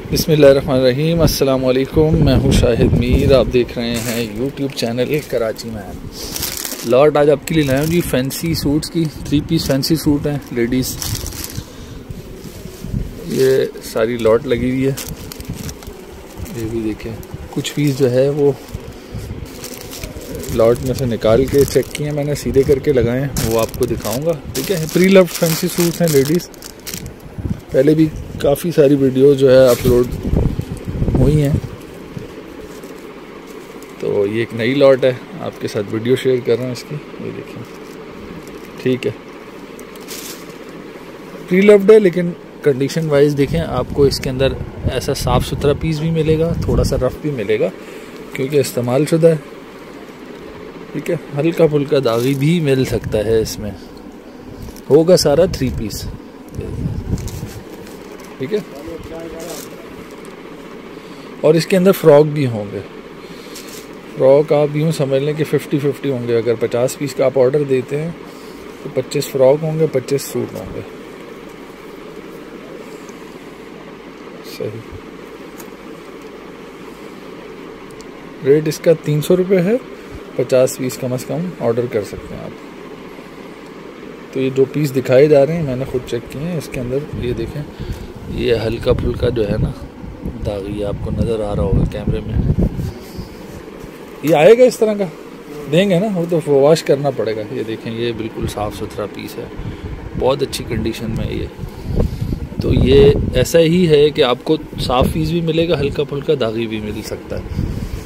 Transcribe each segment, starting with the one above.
बिस्मिल्लाहिर्रहमानिर्रहीम, अस्सलाम वालेकुम। मैं हूँ शाहिद मीर, आप देख रहे हैं YouTube channel Karachi man. Lot आज आपके लिए लाया हूँ जी फैंसी सूट्स की। 3 पीस फैंसी सूट हैं लेडीज़। ये सारी लॉट लगी हुई है। ये भी देखें, कुछ पीस जो है वो लॉट में से निकाल के चेक किए मैंने, सीधे करके लगाए हैं, वो आपको दिखाऊंगा। ठीक है, प्री लव्ड फैंसी सूट्स हैं लेडीज़। पहले भी काफ़ी सारी वीडियो जो है अपलोड हुई हैं, तो ये एक नई लॉट है, आपके साथ वीडियो शेयर कर रहा हूँ इसकी। ये देखें, ठीक है, प्री लव्ड है, लेकिन कंडीशन वाइज देखें, आपको इसके अंदर ऐसा साफ़ सुथरा पीस भी मिलेगा, थोड़ा सा रफ भी मिलेगा क्योंकि इस्तेमाल शुदा है। ठीक है, हल्का फुल्का दागी भी मिल सकता है इसमें। होगा सारा 3 पीस। ठीक है, और इसके अंदर फ्रॉक भी होंगे। फ्रॉक आप यूँ समझ लें कि 50-50 होंगे। अगर 50 पीस का आप ऑर्डर देते हैं तो 25 फ्रॉक होंगे, 25 सूट होंगे। सही रेट इसका 300 रुपये है। 50 पीस कम से कम ऑर्डर कर सकते हैं आप। तो ये जो पीस दिखाए जा रहे हैं मैंने खुद चेक किए हैं। इसके अंदर ये देखें, ये हल्का फुल्का जो है ना दागी, आपको नज़र आ रहा होगा कैमरे में। ये आएगा इस तरह का, देंगे ना, वो तो वॉश करना पड़ेगा। ये देखें, ये बिल्कुल साफ़ सुथरा पीस है, बहुत अच्छी कंडीशन में है ये। तो ये ऐसा ही है कि आपको साफ़ पीस भी मिलेगा, हल्का फुल्का दागी भी मिल सकता है।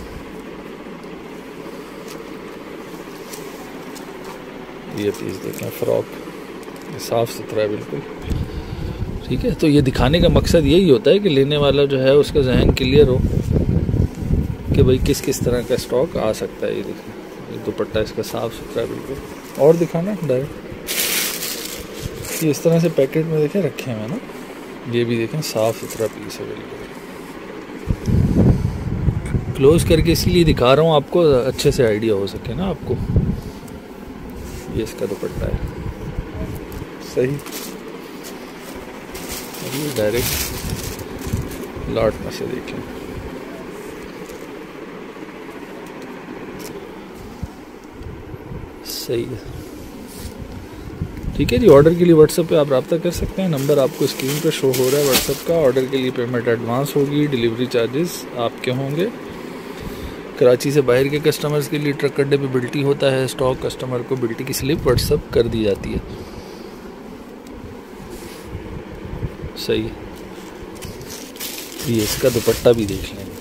ये पीस देखें, फ्रॉक साफ़ सुथरा है बिल्कुल। ठीक है, तो ये दिखाने का मकसद यही होता है कि लेने वाला जो है उसका जहन क्लियर हो कि भाई किस किस तरह का स्टॉक आ सकता है। ये देखें, ये दुपट्टा इसका साफ़ सुथरा है बिल्कुल। और दिखाना डायरेक्ट, ये इस तरह से पैकेट में देखें रखे हैं ना, ये भी देखें साफ़ सुथरा पीस है बिल्कुल। क्लोज करके इसीलिए दिखा रहा हूँ आपको, अच्छे से आइडिया हो सके ना आपको। ये इसका दुपट्टा है, सही। ये डायरेक्ट लॉट में से देखें, सही है। ठीक है जी, ऑर्डर के लिए व्हाट्सएप पे आप रब्ता कर सकते हैं। नंबर आपको स्क्रीन पे शो हो रहा है व्हाट्सएप का। ऑर्डर के लिए पेमेंट एडवांस होगी, डिलीवरी चार्जेस आपके होंगे। कराची से बाहर के कस्टमर्स के लिए ट्रक अड्डे पे बिल्टी होता है स्टॉक, कस्टमर को बिल्टी की स्लिप व्हाट्सएप कर दी जाती है। सही, ये इसका दुपट्टा भी देख लेंगे।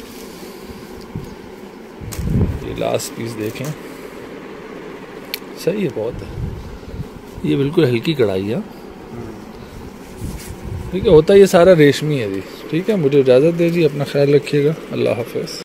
ये लास्ट पीस देखें, सही है, बहुत है। ये बिल्कुल हल्की कढ़ाई है। ठीक है, होता है ये सारा रेशमी है जी। ठीक है, मुझे इजाज़त दीजिए, अपना ख्याल रखिएगा। अल्लाह हाफ़िज़।